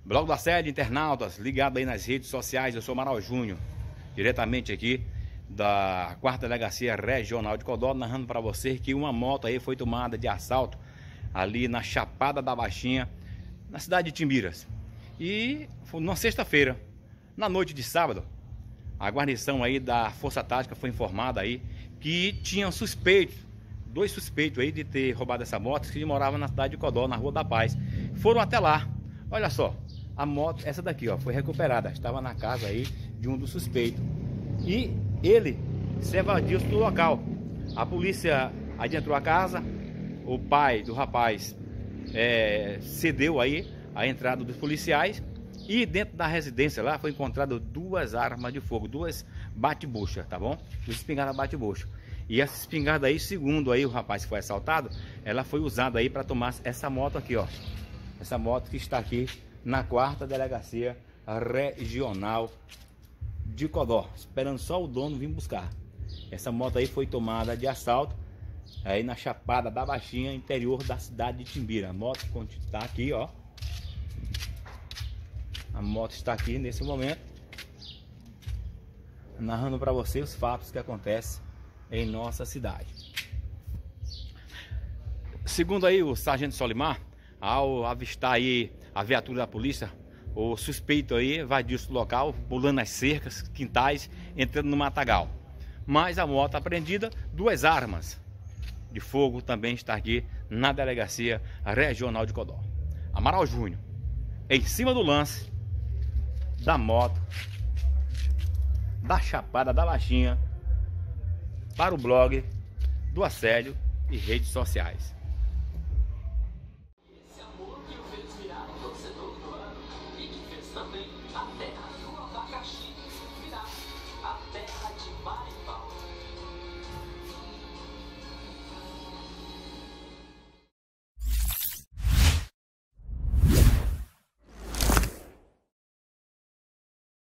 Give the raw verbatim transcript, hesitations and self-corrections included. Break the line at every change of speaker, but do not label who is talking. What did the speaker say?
Blog do Assédio, internautas, ligado aí nas redes sociais. Eu sou Amaral Júnior, diretamente aqui da quarta Delegacia Regional de Codó, narrando para você que uma moto aí foi tomada de assalto ali na Chapada da Baixinha, na cidade de Timbiras. E foi numa sexta-feira, na noite de sábado, a guarnição aí da Força Tática foi informada aí que tinham suspeitos, dois suspeitos aí de ter roubado essa moto, que moravam na cidade de Codó, na Rua da Paz. Foram até lá. Olha só, a moto, essa daqui, ó, foi recuperada. Estava na casa aí de um dos suspeitos. E ele se evadiu do local. A polícia adentrou a casa. O pai do rapaz é, cedeu aí a entrada dos policiais. E dentro da residência lá foi encontrado duas armas de fogo, duas bate-bucha, tá bom? Duas espingardas bate-bucha. E essa espingarda aí, segundo aí o rapaz que foi assaltado, ela foi usada aí para tomar essa moto aqui, ó. Essa moto que está aqui na quarta Delegacia Regional de Codó, esperando só o dono vir buscar. Essa moto aí foi tomada de assalto aí na Chapada da Baixinha, interior da cidade de Timbira. A moto está aqui, ó. A moto está aqui nesse momento, narrando para você os fatos que acontecem em nossa cidade. Segundo aí o sargento Solimar, ao avistar aí a viatura da polícia, o suspeito aí evadiu-se do local, pulando as cercas, quintais, entrando no matagal. Mas a moto apreendida, duas armas de fogo também está aqui na Delegacia Regional de Codó. Amaral Júnior, em cima do lance da moto da Chapada da Baixinha, para o blog do Assédio e redes sociais.